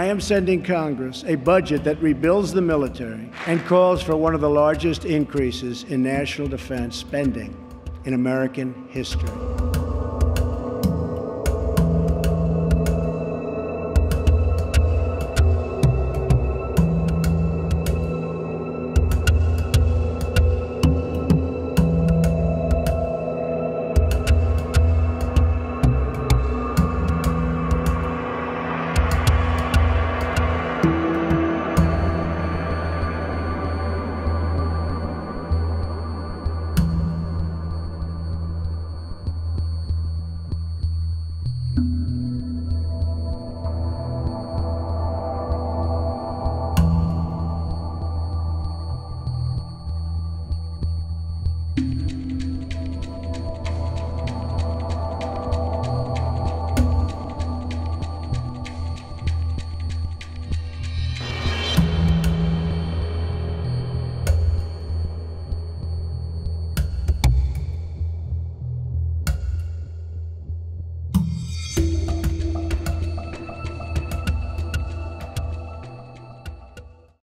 I am sending Congress a budget that rebuilds the military and calls for one of the largest increases in national defense spending in American history.